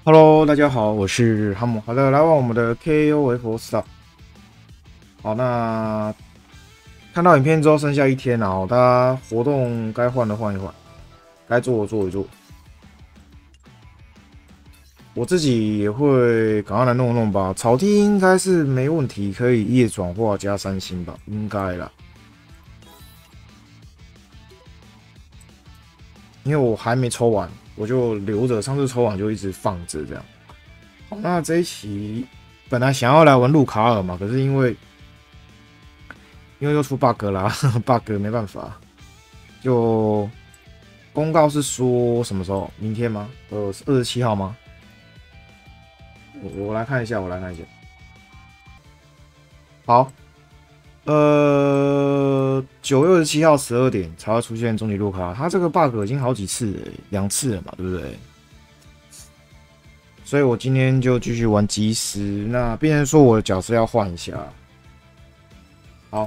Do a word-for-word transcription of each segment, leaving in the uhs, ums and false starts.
Hello，大家好，我是哈姆。好的，来玩我们的 K O F Star。好，那看到影片之后剩下一天了，然后大家活动该换的换一换，该做的做一做。我自己也会赶快来弄弄吧。草地应该是没问题，可以夜转化加三星吧，应该啦。因为我还没抽完，我就留着，上次抽完就一直放着这样。好，那这一期本来想要来玩路卡尔嘛，可是因为因为又出 bug 啦，bug 没办法，就公告是说什么时候？明天吗？呃，二十七号吗？我我来看一下，我来看一下。好，呃，九月二十七号十二点才会出现终极路卡，它这个 bug 已经好几次了，两次了嘛，对不对？所以我今天就继续玩即时。那变成说我的角色要换一下。好，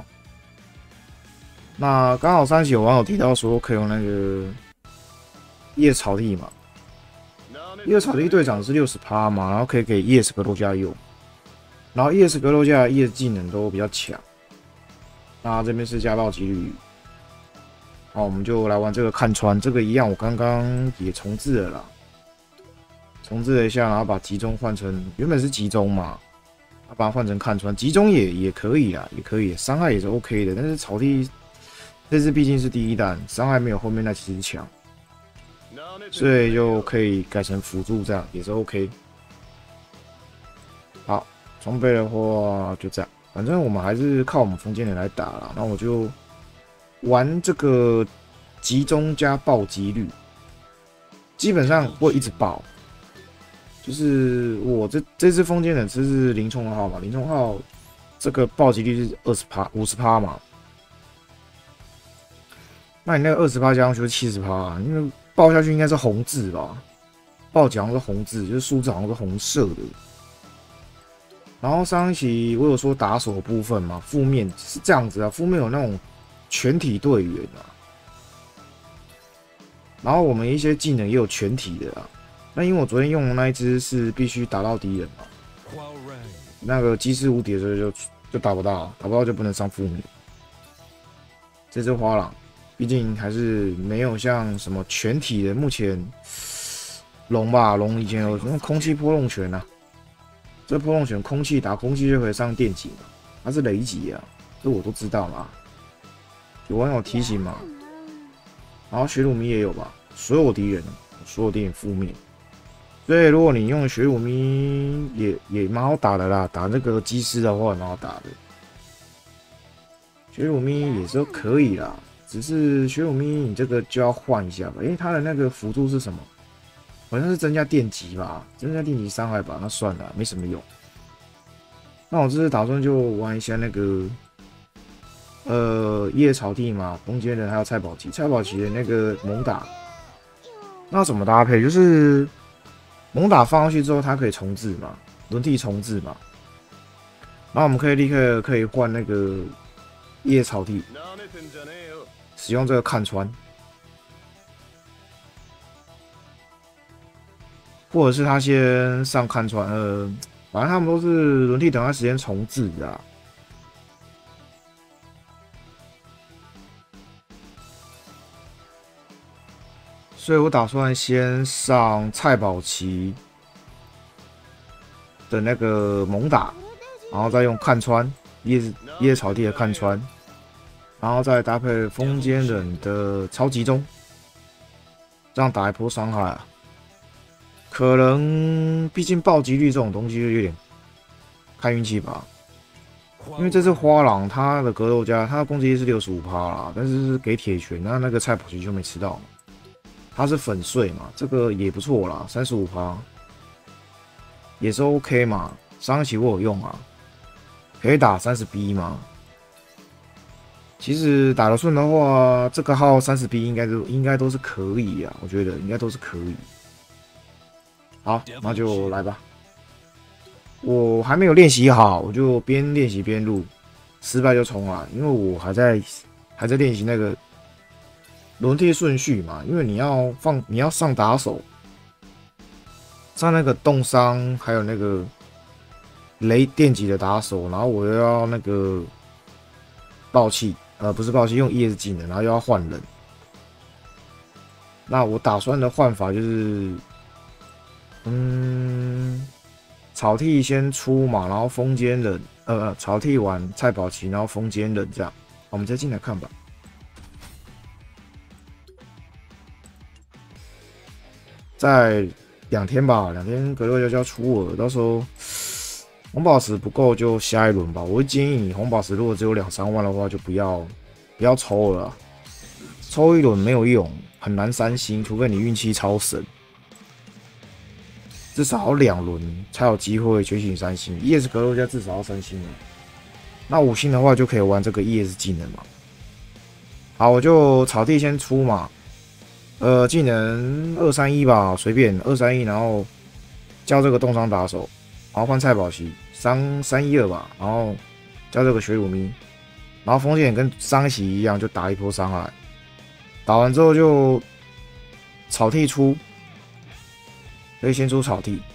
那刚好三喜有网友提到说可以用那个叶草地嘛，叶草地队长是六十趴嘛，然后可以给 E S 格洛加用，然后 E S 格洛加的 E S 技能都比较强。那这边是加爆几率，好，我们就来玩这个看穿，这个一样，我刚刚也重置了啦，重置了一下，然后把集中换成原本是集中嘛，把它换成看穿，集中也也可以啦，也可以，伤害也是 OK 的，但是草地这次毕竟是第一弹，伤害没有后面那几只强。所以就可以改成辅助，这样也是 OK。好，装备的话就这样，反正我们还是靠我们封建人来打啦。那我就玩这个集中加暴击率，基本上会一直爆。就是我这这支封建人这是林冲号嘛，林冲号这个暴击率是二十趴、五十趴嘛。那你那个二十趴加上去是七十趴，因为爆下去应该是红字吧？爆奖是红字，就是数字好像是红色的。然后上一期我有说打手的部分嘛，负面是这样子啊，负面有那种全体队员啊，然后我们一些技能也有全体的啊。那因为我昨天用的那一只是必须打到敌人嘛，那个机师无敌的时候就就打不到，打不到就不能上负面。这只花狼。毕竟还是没有像什么全体的，目前龙吧，龙以前有什么空气波动拳啊，这波动拳空气打空气就可以上电击嘛，它是雷击啊，这我都知道嘛，有网友提醒嘛，然后雪鲁咪也有吧，所有敌人，所有敌人负面，所以如果你用雪鲁咪也也蛮好打的啦，打那个机师的话也蛮好打的，雪鲁咪也是可以啦。只是雪鲁咪，你这个就要换一下吧。因为它的那个辅助是什么？好像是增加电击吧，增加电击伤害吧。那算了，没什么用。那我这次打算就玩一下那个，呃，夜草地嘛，攻坚人还有蔡宝奇，蔡宝奇的那个猛打。那怎么搭配？就是猛打放上去之后，它可以重置嘛，轮替重置嘛。然后我们可以立刻可以换那个夜草地。使用这个看穿，或者是他先上看穿，呃，反正他们都是轮替等待时间重置的、啊。所以我打算先上蔡宝奇的那个猛打，然后再用看穿叶叶草地的看穿。然后再搭配风间人的超集中，这样打一波伤害啊。可能毕竟暴击率这种东西就有点看运气吧。因为这次花狼他的格斗家，他的攻击力是六十五趴啦，但是是给铁拳，那那个蔡宝奇就没吃到嘛。他是粉碎嘛，这个也不错啦，三十五趴也是 OK 嘛。上一期我有用啊，可以打三十 B 嘛。其实打得顺的话，这个号三十 B 应该都应该都是可以啊，我觉得应该都是可以。好，那就来吧。我还没有练习好，我就边练习边录，失败就重来，因为我还在还在练习那个轮替顺序嘛，因为你要放你要上打手， 上那个冻伤，还有那个雷电击的打手，然后我又要那个爆气，呃，不是爆气，用 E S 技能，然后又要换人。那我打算的换法就是，嗯，草剃先出嘛，然后风间人，呃，草剃完蔡宝奇，然后风间人这样。我们再进来看吧。在两天吧，两天格斗家就要出了，到时候红宝石不够就下一轮吧。我会建议你红宝石如果只有两三万的话，就不要不要抽了啦，抽一轮没有用，很难三星，除非你运气超神，至少要两轮才有机会觉醒三星。E S 格斗家至少要三星了，那五星的话就可以玩这个 E S 技能嘛。好，我就草地先出嘛。呃，技能二三一吧，随便二三一，然后叫这个冻伤打手，然后换蔡宝奇，伤三一二吧，然后叫这个水乳咪，然后风剑跟伤喜一样，就打一波伤害，打完之后就草剃出，可以先出草剃。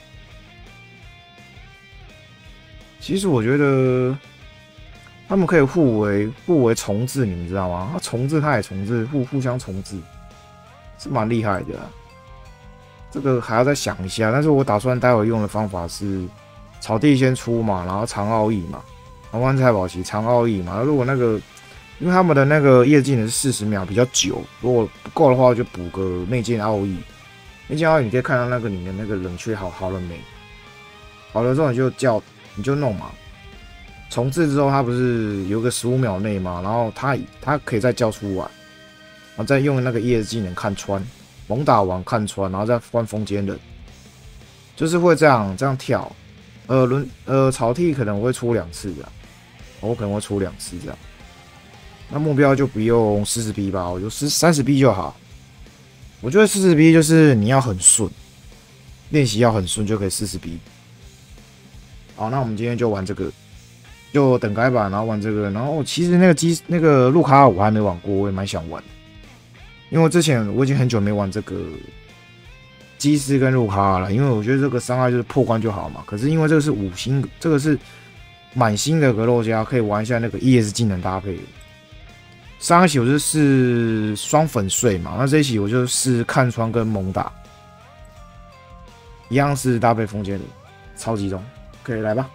其实我觉得他们可以互为互为重置，你们知道吗？他重置他也重置，互互相重置。是蛮厉害的、啊，这个还要再想一下。但是我打算待会用的方法是草地先出嘛，然后长奥义嘛，然后换蔡宝奇长奥义嘛。如果那个，因为他们的那个业技能是四十秒，比较久，如果不够的话，就补个内建奥义。内建奥义你可以看到那个里面那个冷却好好了没？好了之后你就叫你就弄嘛。重置之后它不是有个十五秒内嘛，然后它它可以再叫出来。然后再用那个 E S 技能看穿，猛打完看穿，然后再换风间人，就是会这样这样跳。呃，轮呃草剃可能会出两次的，我可能会出两次这样。那目标就不用四十 B 吧，我就三十 B 就好。我觉得四十 B 就是你要很顺，练习要很顺就可以四十 B。好，那我们今天就玩这个，就等改版，然后玩这个。然后其实那个机那个路卡我还没玩过，我也蛮想玩的。因为之前我已经很久没玩这个基斯跟路卡了，因为我觉得这个伤害就是破关就好嘛。可是因为这个是五星，这个是满星的格斗家，可以玩一下那个 E S 技能搭配。上一期我就是双粉碎嘛，那这一期我就是看穿跟猛打，一样是搭配风间的超集中，可以来吧。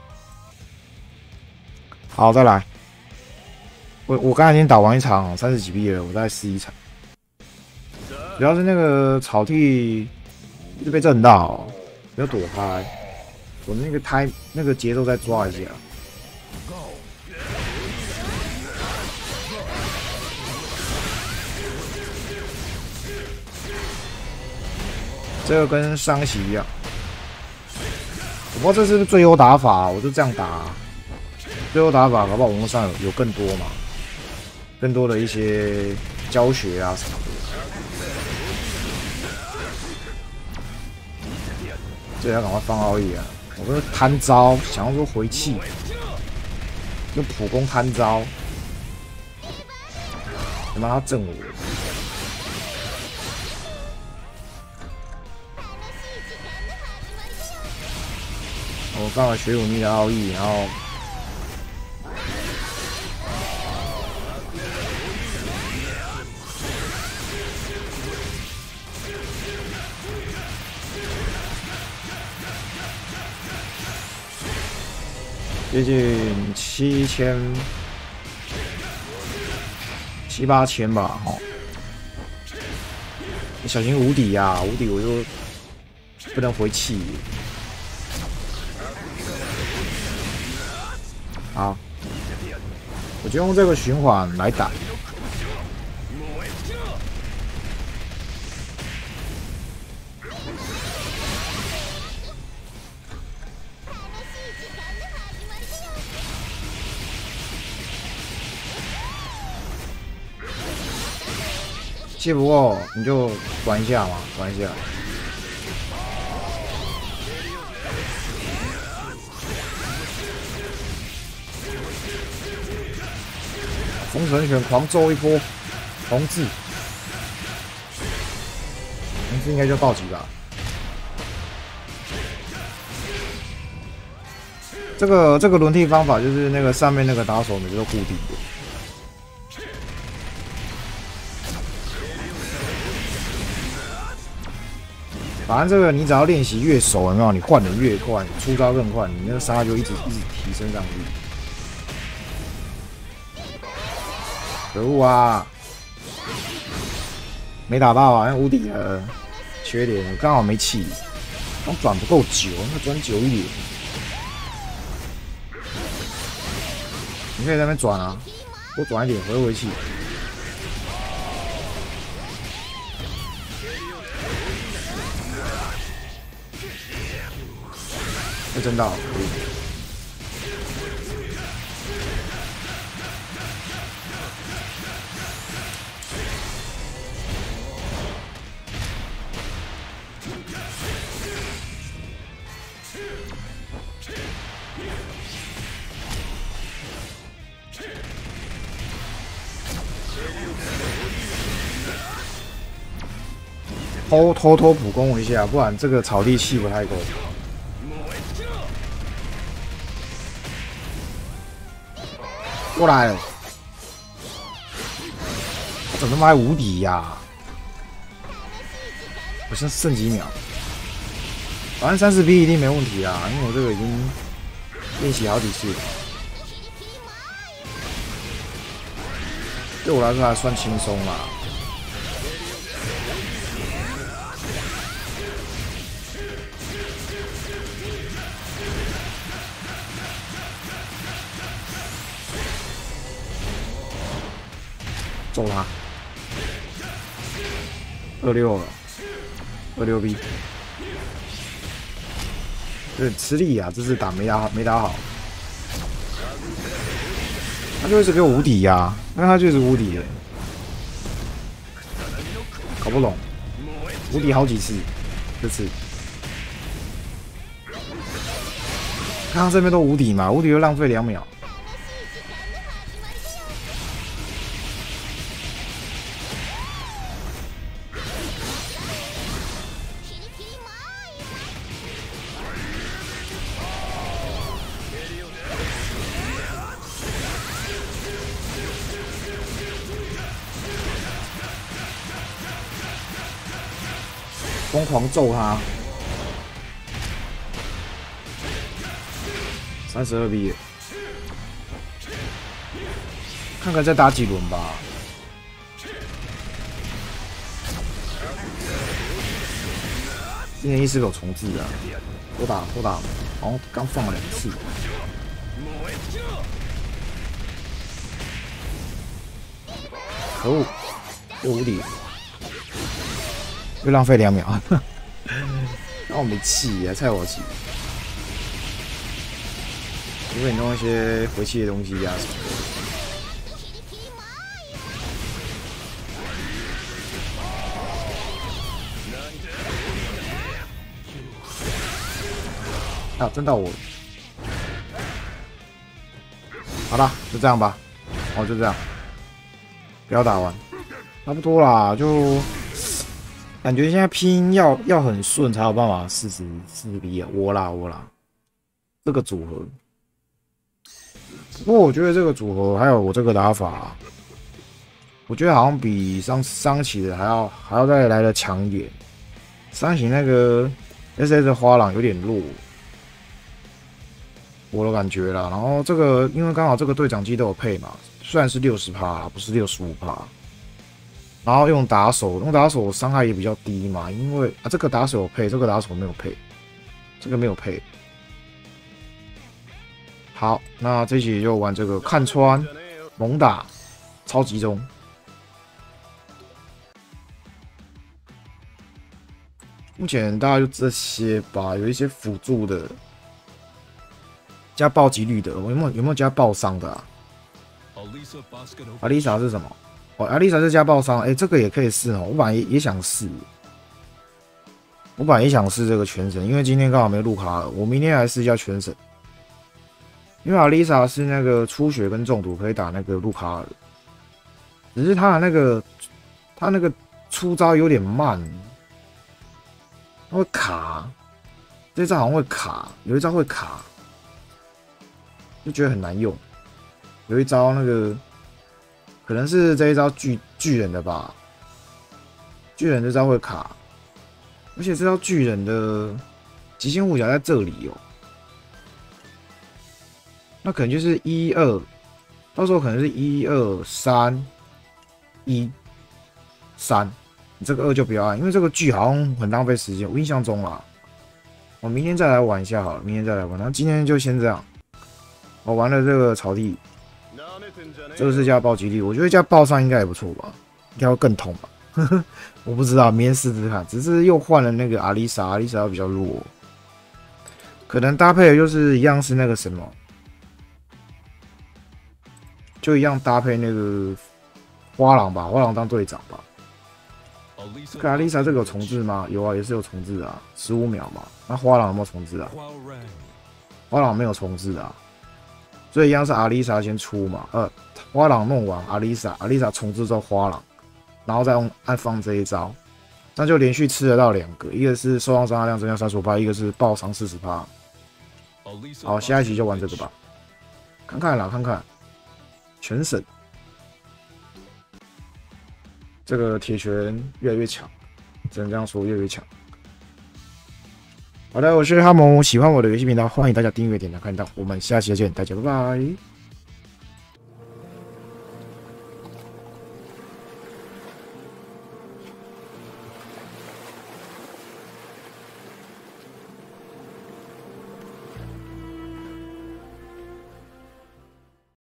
好，再来。我我刚才已经打完一场三十几 B 了，我再试一场。主要是那个草剃一直被震到，没有躲开，我那个胎那个节奏再抓一下。这个跟伤喜一样，我不知道这是不是最优打法，我就这样打。最优打法，搞不好网络上有有更多嘛，更多的一些教学啊什么的。这要赶快放奥义啊！我是贪招，想要说回气，就普攻贪招，他妈他震我！我刚好学武力的奥义，然后接近七千、七八千吧，哦，你小心无敌呀、啊！无敌我就不能回气。好，我就用这个循环来打。气不过你就转一下嘛，转一下。风神拳狂揍一波，红字，红字应该就暴击吧。 这个这个轮替方法就是那个上面那个打手每次都固定的。反正这个你只要练习越熟，有没有？你换的越快，你出招更快，你那个伤害就一直一直提升上去。可恶啊！没打到啊，无敌了。缺点刚好没气，刚转不够久，要转久一点。你可以在那边转啊，多转一点，回回气。被震到，可以。偷偷偷普攻一下，不然这个草地气不太够。过来了，他怎么他妈还无敌呀、啊？我剩剩几秒，反正三十 P 一定没问题啦，因为我这个已经练习好几次了。对我来说还算轻松啦。揍他！二六了，二六 B， 有点吃力啊，这次打没打好，没打好，他就一直给我无敌呀、啊，那他就是无敌了，搞不懂，无敌好几次，这次，刚刚这边都无敌嘛，无敌就浪费两秒。疯狂揍他，三十二 B， 看看再打几轮吧。今年一是有重置啊，多打多打，好像刚放了两次。可恶，又无敌。又浪费两秒，让我没气啊，菜我气。除非你弄一些回气的东西啊什么的。啊，真到我！好了，就这样吧。哦，就这样，不要打完，差不多啦，就。感觉现在拼要要很顺才有办法四十四十 B 啊，我啦我啦，这个组合。不过我觉得这个组合还有我这个打法，我觉得好像比上上期的还要还要再来的强一点。上期那个 S S 花廊有点弱，我的感觉啦。然后这个因为刚好这个对讲机都有配嘛，虽然是六十趴，不是六十五趴。然后用打手，用打手伤害也比较低嘛，因为啊这个打手有配，这个打手没有配，这个没有配。好，那这一集就玩这个看穿、猛打、超集中。目前大概就这些吧，有一些辅助的，加暴击率的，有没有有没有加爆伤的啊？阿丽莎是什么？哦，阿丽莎是加爆伤，哎、欸，这个也可以试哦。我本来 也, 也想试，我本来也想试这个全神，因为今天刚好没路卡了，我明天来试一下全神。因为阿丽莎是那个出血跟中毒可以打那个路卡尔，只是他的那个他那个出招有点慢，他会卡，这招好像会卡，有一招会卡， 就觉得很难用。有一招那个可能是这一招巨巨人的吧，巨人这招会卡，而且这招巨人的极限护甲在这里哦，那可能就是一二，到时候可能是一二三一三，你这个二就不要按，因为这个巨好像很浪费时间，我印象中啦。我明天再来玩一下好了，明天再来玩。然后今天就先这样。我玩了这个草地，这个是加暴击力，我觉得加暴伤应该也不错吧，应该会更痛吧。我不知道，明天试试看。只是又换了那个阿丽莎，阿丽莎比较弱，可能搭配的就是一样是那个什么，就一样搭配那个花郎吧，花郎当队长吧。这个阿丽莎这个有重置吗？有啊，也是有重置啊，十五秒嘛。那花郎有没有重置啊？花郎没有重置啊，所以一样是阿丽莎先出嘛。呃，花郎弄完阿丽莎，阿丽莎重置之后花郎，然后再用按放这一招，那就连续吃得到两个，一个是受伤伤害量增加三十五%，一个是爆伤四十%。好，下一集就玩这个吧，看看啦，看看全省。这个铁拳越来越强，只能这样说，越来越强。好的，我是哈蒙，喜欢我的游戏频道，欢迎大家订阅、点赞、看到，我们下期再见，大家拜拜。